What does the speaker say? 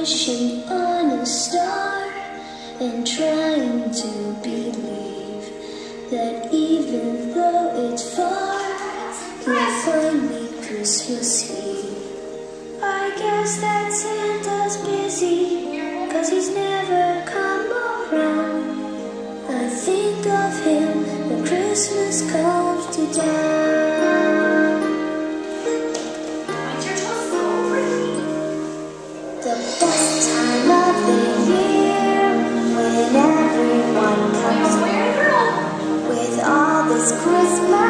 wishing on a star and trying to believe that even though it's far, you'll find me Christmas Eve. I guess that Santa's busy, 'cause he's never come around. I think of him when Christmas comes to town. The best time of the year, when everyone comes with all this Christmas